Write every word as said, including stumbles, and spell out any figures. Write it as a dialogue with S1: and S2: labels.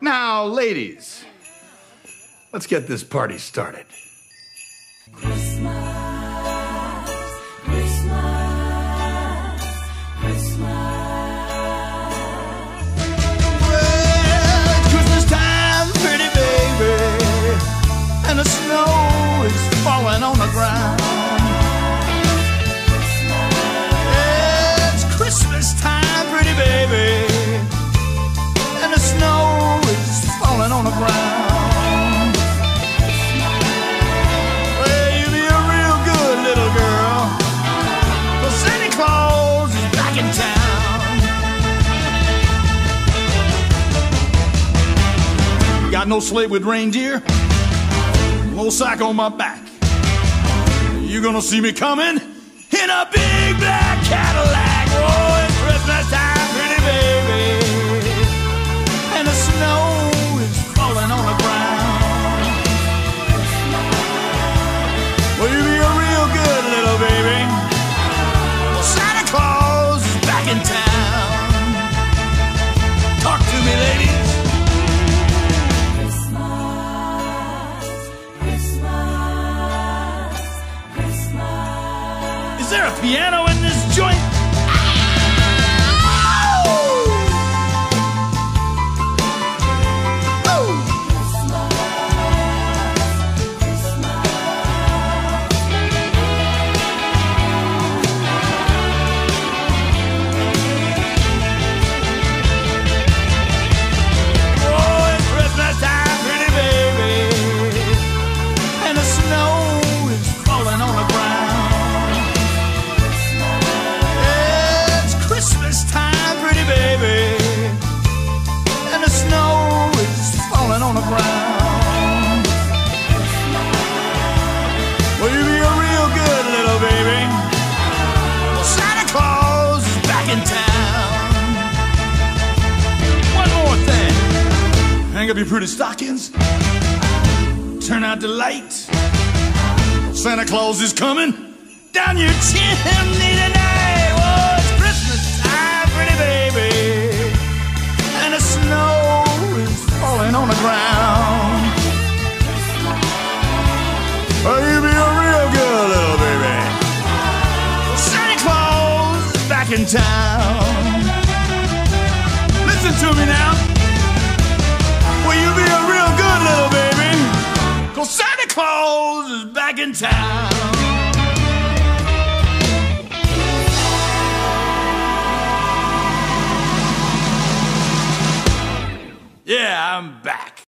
S1: Now, ladies, let's get this party started.
S2: Christmas, Christmas, Christmas.
S1: Well, it's Christmas time, pretty baby, and the snow is falling on the ground. Yeah, it's Christmas time, pretty baby, and the snow is falling on the ground. Well, you be a real good little girl, 'cause Santa Claus is back in town. Got no sleigh with reindeer, no sack on my back. You're gonna see me coming in a big black Cadillac. Oh, it's Christmas time, pretty baby, and the snow is falling on the ground. Well, you be a real good little baby, well, Santa Claus is back in town. Talk to me, ladies. Is there a piano in this joint? On the ground. Well, you be a real good little baby, well, Santa Claus is back in town. One more thing, hang up your pretty stockings, turn out the lights. Santa Claus is coming down your chimney tonight. Oh, it's Christmas time, pretty baby, and the snow falling on the ground. Oh, you be a real good little baby, well, Santa Claus is back in town. Listen to me now. Well, you be a real good little baby, 'cause Santa Claus is back in town. Yeah, I'm back.